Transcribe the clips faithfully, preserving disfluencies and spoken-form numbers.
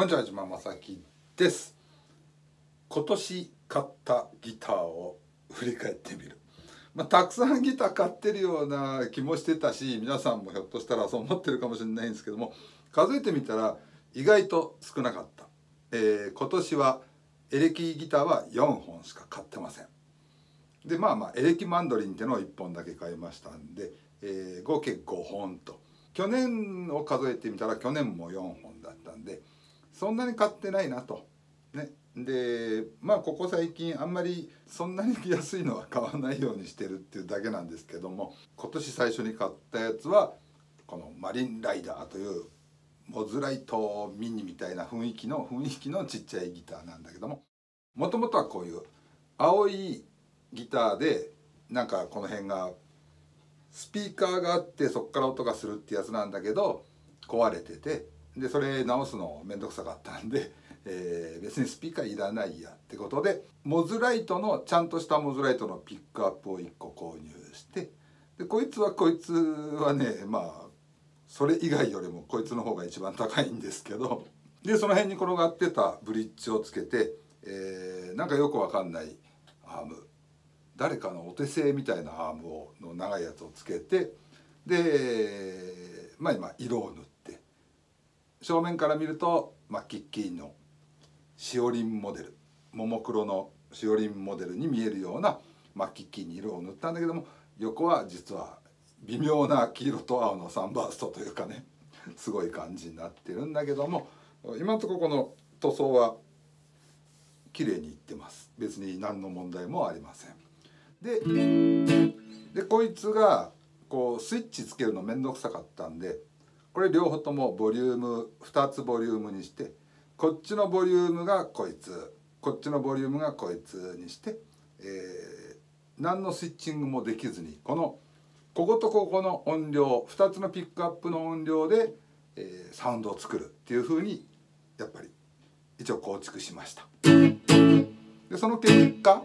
こんにちは、島正樹です。今年買ったギターを振り返ってみる。まあ、たくさんギター買ってるような気もしてたし、皆さんもひょっとしたらそう思ってるかもしれないんですけども、数えてみたら意外と少なかった。えー、今年はエレキギターはよんほんしか買ってません。でまあまあエレキマンドリンっていうのをいっぽんだけ買いましたんで、えー、合計ごほんと。去年を数えてみたら去年もよんほんだったんで、そんなに買ってないなと。ね、でまあここ最近あんまりそんなに安いのは買わないようにしてるっていうだけなんですけども、今年最初に買ったやつはこのマリンライダーというモズライトミニみたいな雰囲気の雰囲気のちっちゃいギターなんだけども、もともとはこういう青いギターで、なんかこの辺がスピーカーがあってそこから音がするってやつなんだけど壊れてて、でそれ直すのめんどくさかったんで、えー、別にスピーカーいらないやってことで、モズライトのちゃんとしたモズライトのピックアップをいっこ購入して、でこいつはこいつはね、まあそれ以外よりもこいつの方が一番高いんですけど、でその辺に転がってたブリッジをつけて、えー、なんかよくわかんないアーム、誰かのお手製みたいなアームをの長いやつをつけて、でまあ今色を塗って、正面から見るとマッキッキーンのしおりんモデル、ももクロのしおりんモデルに見えるようなマッキッキーンに色を塗ったんだけども、横は実は微妙な黄色と青のサンバーストというかね、すごい感じになってるんだけども、今のところこの塗装は綺麗にいってます。別に何の問題もありません。ででこいつがこうスイッチつけるのめんどくさかったんで、これ両方ともボリュームふたつボリュームにして、こっちのボリュームがこいつ、こっちのボリュームがこいつにして、えー、何のスイッチングもできずに、このこことここの音量ふたつのピックアップの音量で、えー、サウンドを作るっていう風にやっぱり一応構築しました。でその結果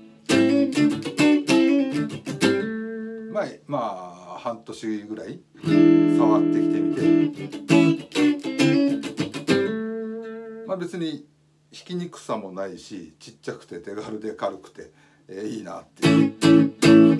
前まあ半年ぐらい触ってきてみて、まあ別に弾きにくさもないし、ちっちゃくて手軽で軽くて、えー、いいなっていう。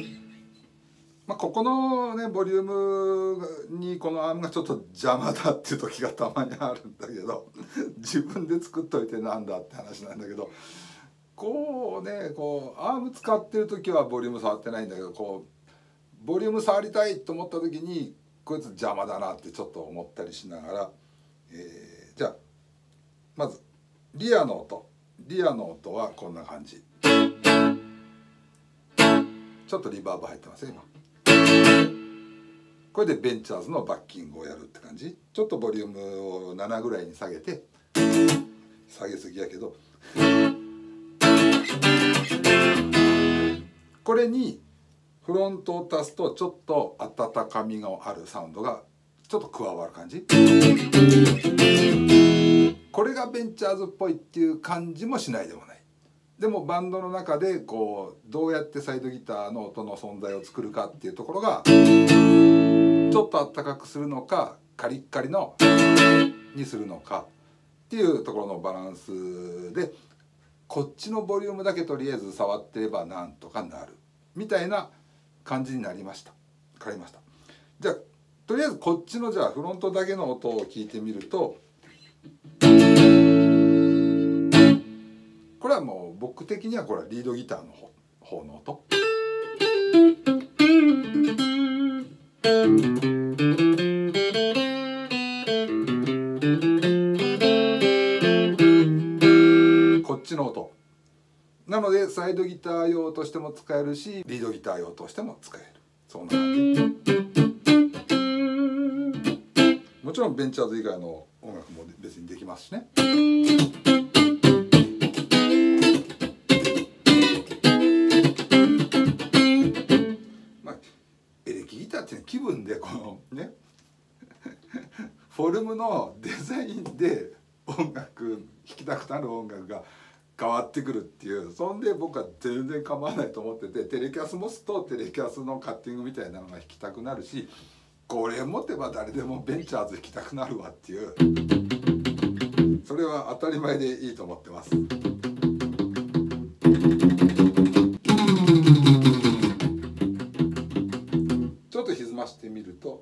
まあここのねボリュームにこのアームがちょっと邪魔だっていう時がたまにあるんだけど自分で作っといてなんだって話なんだけど、こうねこうアーム使ってる時はボリューム触ってないんだけど、こうボリューム触りたいと思った時にこいつ邪魔だなってちょっと思ったりしながら、えー、じゃあまずリアの音リアの音はこんな感じ。ちょっとリバーブ入ってますよ今。これでベンチャーズのバッキングをやるって感じ。ちょっとボリュームをななぐらいに下げて、下げすぎやけど、これにフロントを足すとちょっと温かみがあるサウンドがちょっと加わる感じ。これがベンチャーズっぽいっていう感じもしないでもない。でもバンドの中でこうどうやってサイドギターの音の存在を作るかっていうところが、ちょっと温かくするのかカリッカリのにするのかっていうところのバランスで、こっちのボリュームだけとりあえず触ってればなんとかなるみたいな感じになりました。わかりました。じゃあとりあえずこっちのじゃあフロントだけの音を聞いてみると、これはもう僕的にはこれはリードギターの方方の音。こっちの音なのでサイドギター用としても使えるし、リードギター用としても使える、そんな感じ。もちろんベンチャーズ以外の音楽も別にできますしね。まあエレキギターっていう気分でこのねフォルムのデザインで音楽弾きたくなる音楽が変わってくるっていう、そんで僕は全然構わないと思ってて、テレキャス持つとテレキャスのカッティングみたいなのが弾きたくなるし、これ持てば誰でもベンチャーズ弾きたくなるわっていう。 それは当たり前でいいと思ってます。ちょっと歪ましてみると。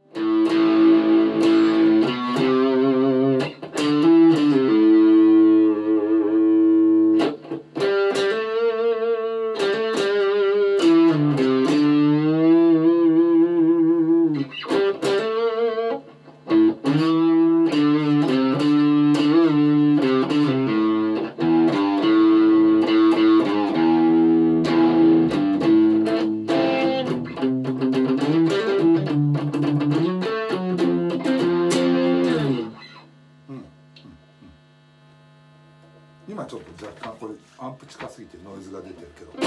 今ちょっと若干これアンプ近すぎてノイズが出てるけど。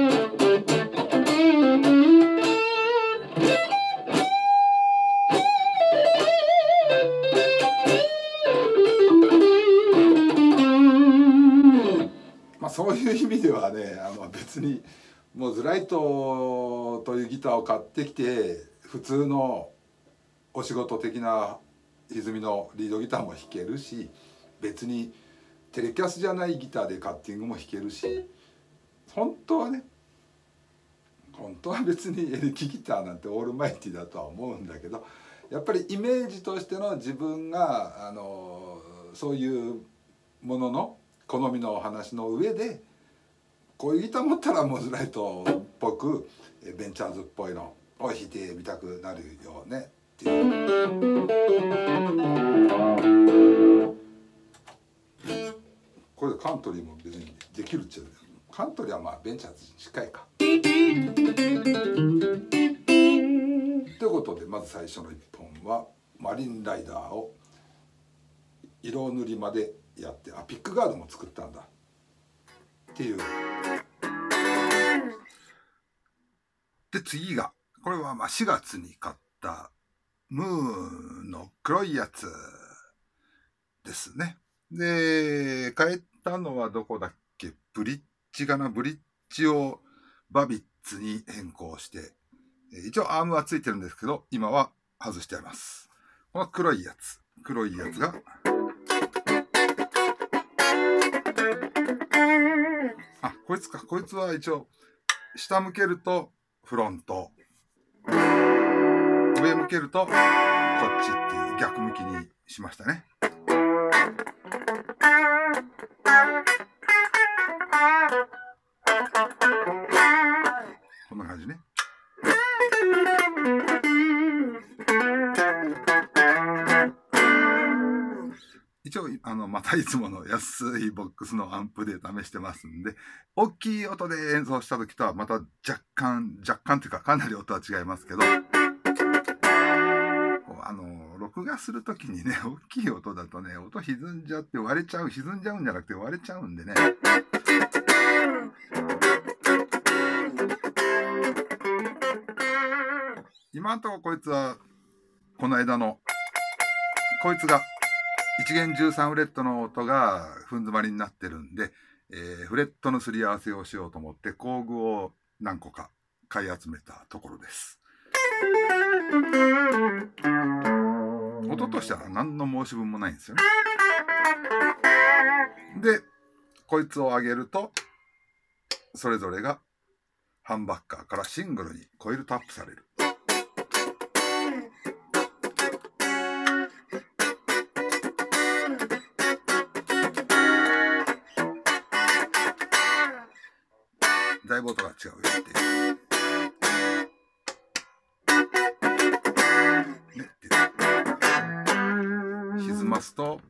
まあそういう意味ではね、あの別にもうズライトというギターを買ってきて普通のお仕事的な歪みのリードギターも弾けるし、別にテレキャスじゃないギターでカッティングも弾けるし、本当はね本当は別にエレキギターなんてオールマイティだとは思うんだけど、やっぱりイメージとしての自分があのそういうものの好みの話の上で、こういうギター持ったらモズライトっぽくベンチャーズっぽいのを弾いてみたくなるよねっていう。これでカントリーも別にできるっちゃう。カントリーはまあベンチャーズに近いか。ということでまず最初のいっぽんはマリンライダーを色塗りまでやって、あピックガードも作ったんだっていう。で次がこれはまあしがつに買ったムーンの黒いやつですね。で買えたのはどこだっけ、ブリッジかな。ブリッジをバビッツに変更して、一応アームはついてるんですけど今は外してあります。この黒いやつ黒いやつがあこいつか。こいつは一応下向けるとフロント、上向けるとこっちっていう逆向きにしましたね。こんな感じね。一応あのまたいつもの安いボックスのアンプで試してますんで、大きい音で演奏した時とはまた若干若干というかかなり音は違いますけど、あの録画する時にね大きい音だとね音歪んじゃって割れちゃう、歪んじゃうんじゃなくて割れちゃうんでね。今のところこいつはこの間のこいつが一弦じゅうさんフレットの音がふん詰まりになってるんで、えー、フレットのすり合わせをしようと思って工具を何個か買い集めたところです。音としては何の申し分もないんですよね。でこいつを上げるとそれぞれがハンバッカーからシングルにコイルタップされる。だいぶ音が違うよってねって歪ますと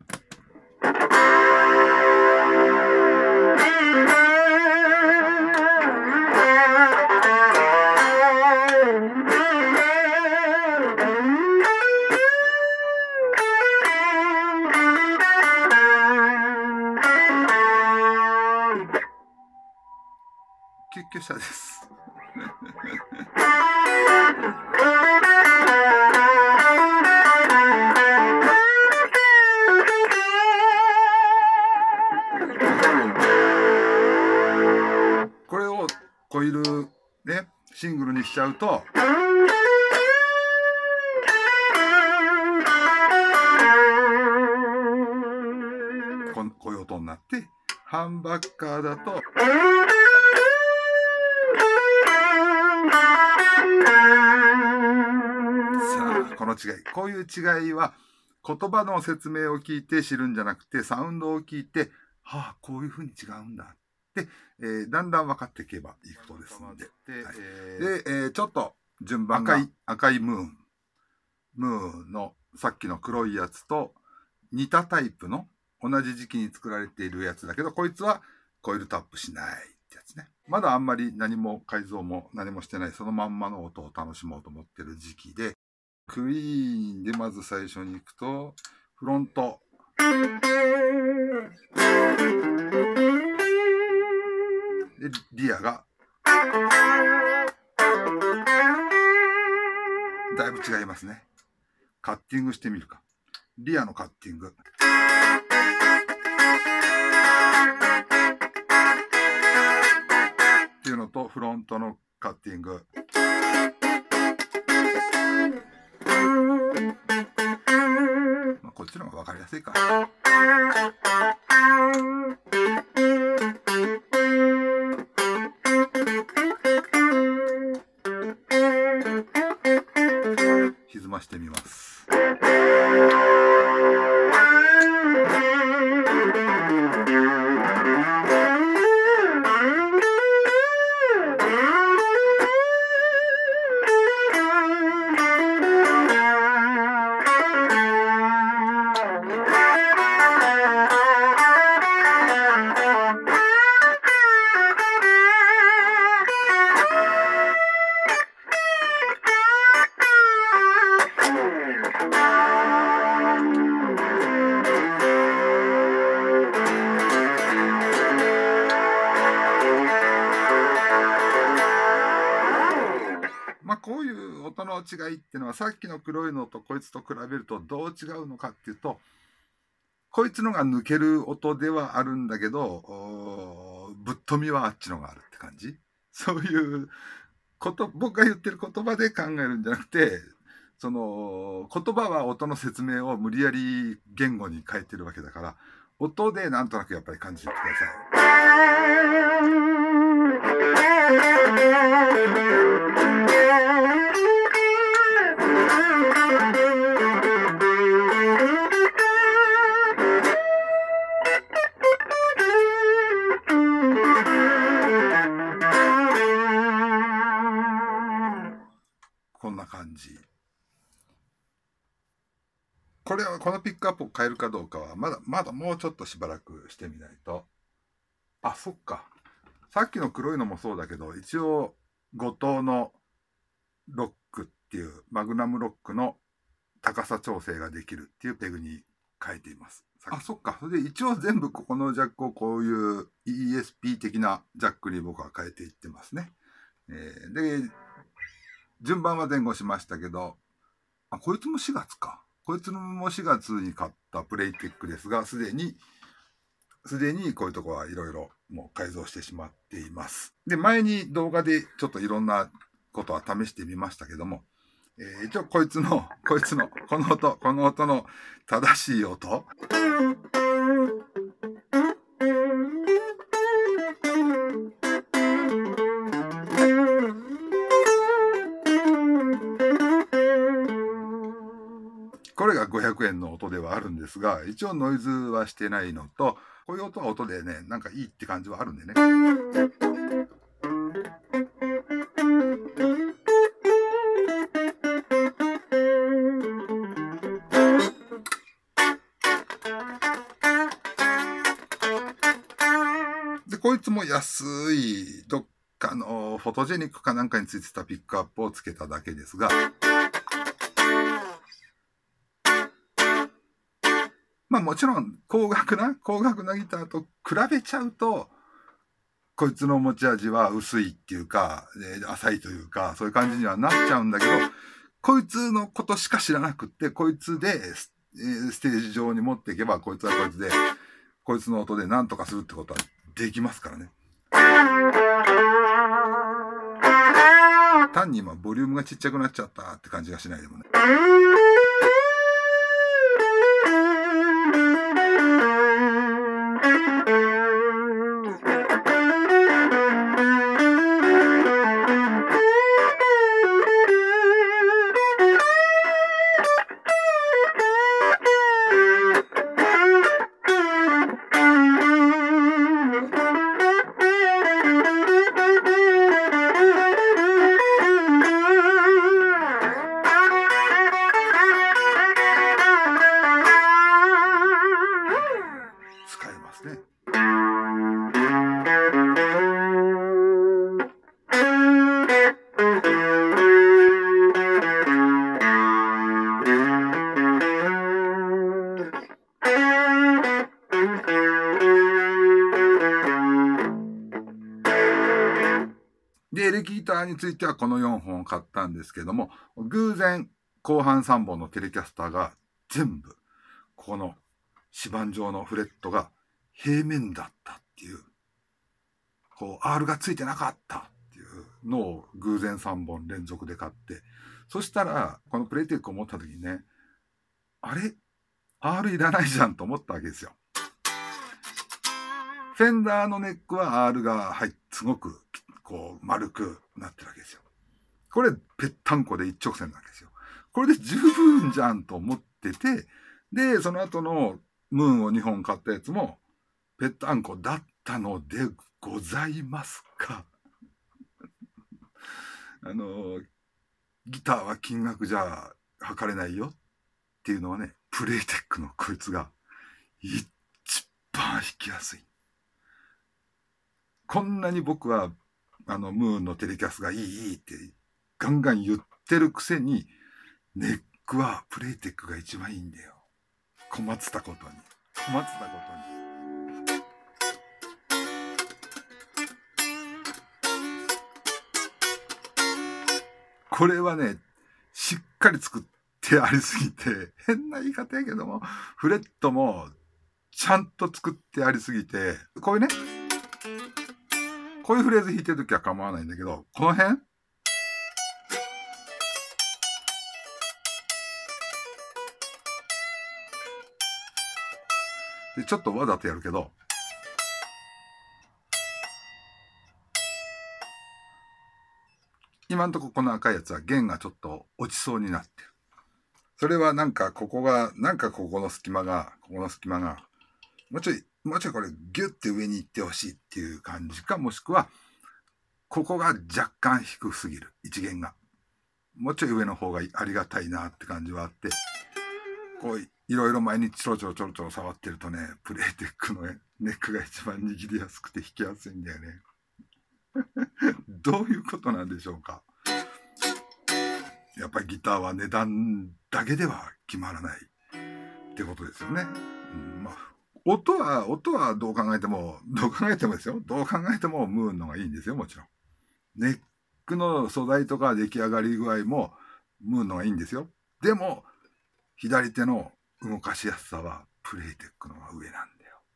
救急車です。これをコイルねシングルにしちゃうとなって、ハンバッカーだと、さあ、この違い。こういう違いは、言葉の説明を聞いて知るんじゃなくて、サウンドを聞いて、はあ、こういうふうに違うんだって、えー、だんだん分かっていけばいいことですので。はい、で、えー、ちょっと順番が赤い、赤いムーン。ムーンのさっきの黒いやつと似たタイプの同じ時期に作られているやつだけど、こいつはコイルタップしないってやつね。まだあんまり何も改造も何もしてない、そのまんまの音を楽しもうと思ってる時期で、クイーンでまず最初に行くと、フロント。で、リアが、だいぶ違いますね。カッティングしてみるか。リアのカッティング。っていうのと、フロントのカッティング。まあ、こっちの方が分かりやすいか。歪ましてみます。こういう音の違いっていうのはさっきの黒いのとこいつと比べるとどう違うのかっていうと、こいつのが抜ける音ではあるんだけど、ぶっ飛びはあっちのがあるって感じ。そういうこと、僕が言ってる言葉で考えるんじゃなくて、その言葉は音の説明を無理やり言語に変えてるわけだから、音でなんとなくやっぱり感じてください。こんな感じ。これはこのピックアップを変えるかどうかはまだまだもうちょっとしばらくしてみないと。あ、そっか。さっきの黒いのもそうだけど、一応ごとうのロックっていうマグナムロックの高さ調整ができるっていうペグに変えています。あ、そっか。それで一応全部ここのジャックをこういう イーエスピー 的なジャックに僕は変えていってますね。えー、で、順番は前後しましたけど、あ、こいつもしがつか。こいつもしがつに買ったプレイテックですが、すでに、すでにこういうとこはいろいろもう改造してしまっています。で、前に動画でちょっといろんなことは試してみましたけども、えー、一応こいつの、こいつの、この音、この音の正しい音。これがごひゃくえんの音ではあるんですが、一応ノイズはしてないのと、こういう音は音でね、なんかいいって感じはあるんでね。で、こいつも安い、どっかのフォトジェニックかなんかについてたピックアップをつけただけですが、まあもちろん高額な、高額なギターと比べちゃうと、こいつの持ち味は薄いっていうか、えー、浅いというか、そういう感じにはなっちゃうんだけど、こいつのことしか知らなくって、こいつで、えー、ステージ上に持っていけば、こいつはこいつで、こいつの音で何とかするってことはできますからね。単に今ボリュームがちっちゃくなっちゃったって感じがしないでもね。 レキギターについてはこのよんほんを買ったんですけども、偶然後半さんぼんのテレキャスターが全部ここの指板状のフレットが平面だったっていう、こう アール がついてなかったっていうのを偶然さんぼん連続で買って、そしたらこのプレイテックを持った時にね、あれ アール いらないじゃんと思ったわけですよ。フェンダーのネックは アール が入ってすごくこう丸くなってるわけですよ。これぺったんこで一直線なわけですよ。これで十分じゃんと思ってて、でその後のムーンをにほん買ったやつもぺったんこだったのでございますか。あのギターは金額じゃ測れないよっていうのはね、プレイテックのこいつが一番弾きやすい。こんなに僕はあのムーンのテレキャスがいいいいってガンガン言ってるくせに、ネックはプレイテックが一番いいんだよ。困ってたことに困ってたことに。これはね、しっかり作ってありすぎて、変な言い方やけども、フレットもちゃんと作ってありすぎて、こういうね、こういうフレーズ弾いてるときは構わないんだけど、この辺でちょっとわざとやるけど、今んとここの赤いやつは弦がちょっと落ちそうになってる。それはなんかここが、なんかここの隙間が、ここの隙間が、もうちょい、もうちょいこれギュッて上に行ってほしいっていう感じか、もしくは、ここが若干低すぎる。一弦が。もうちょい上の方がありがたいなって感じはあって、こういろいろ毎日ちょろちょろちょろちょろ触ってるとね、プレイテックのネックが一番握りやすくて弾きやすいんだよね。どういうことなんでしょうか。やっぱりギターは値段だけでは決まらないってことですよね。うん、まあ、音は、音はどう考えても、どう考えてもですよ。どう考えてもムーンのがいいんですよ、もちろん。ネックの素材とか出来上がり具合もムーンのがいいんですよ。でも、左手の動かしやすさはプレイテックのが上なんだよ。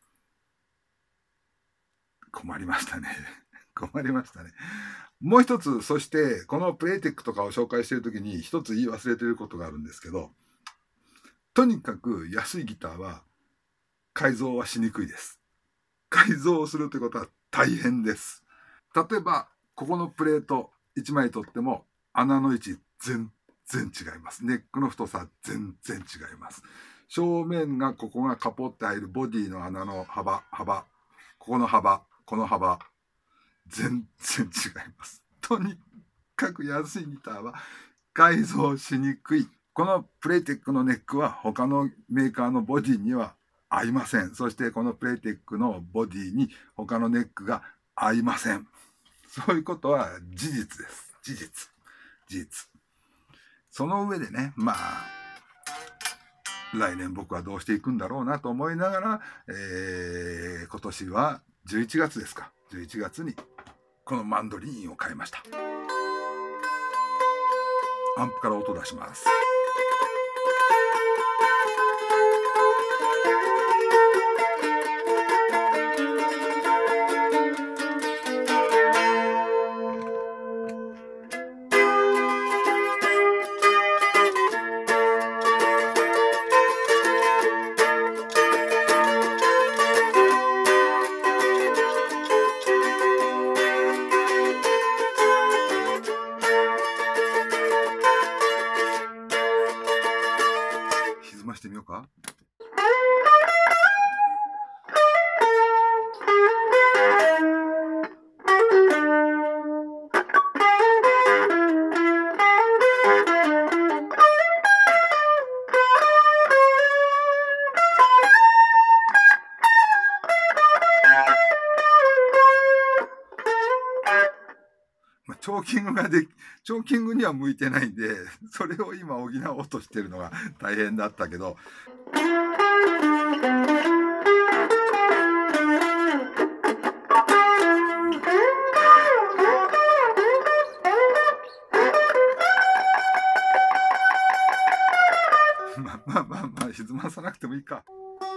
困りましたね。困りましたね。もう一つ、そしてこのプレイテックとかを紹介しているときに一つ言い忘れていることがあるんですけど、とにかく安いギターは改造はしにくいです。改造をするということは大変です。例えばここのプレートいちまい取っても穴の位置全然違います。ネックの太さ全然違います。正面がここがカポって入るボディの穴の幅、幅、ここの幅、この幅、全然違います。とにかく安いギターは改造しにくい。このプレイテックのネックは他のメーカーのボディには合いません。そしてこのプレイテックのボディに他のネックが合いません。そういうことは事実です。事実。事実。その上でね、まあ、来年僕はどうしていくんだろうなと思いながら、えー、今年はじゅういちがつですか。じゅういちがつにこのマンドリーンを買いました。アンプから音出します。歪ましてみようか。チョーキングができ、チョーキングには向いてないんで、それを今補おうとしてるのが大変だったけど、 まあまあまあまあ歪まさなくてもいいか。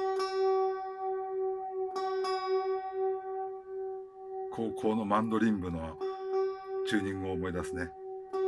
高校のマンドリン部のチューニングを思い出すね。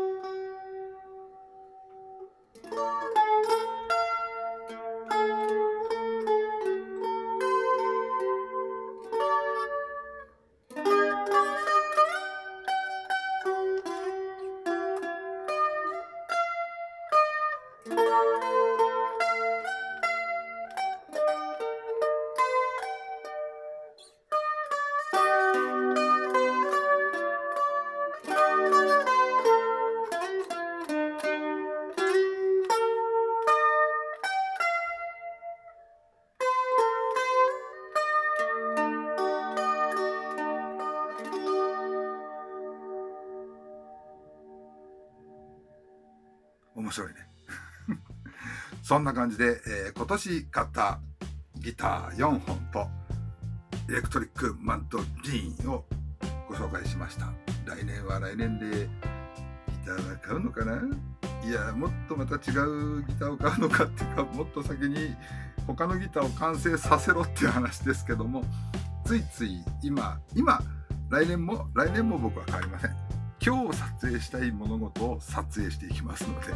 面白いね。そんな感じで、えー、今年買ったギターよんほんとエレクトリックマントリーンをご紹介しました。来年は来年でギターは買うのかな。いや、もっとまた違うギターを買うのかっていうか、もっと先に他のギターを完成させろっていう話ですけども、ついつい今今来年も来年も僕は変わりません。今日撮影したい物事を撮影していきますので、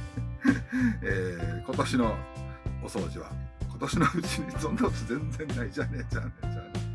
えー、今年のお掃除は今年のうちに、そんなこと全然ないじゃねえじゃねえじゃねえ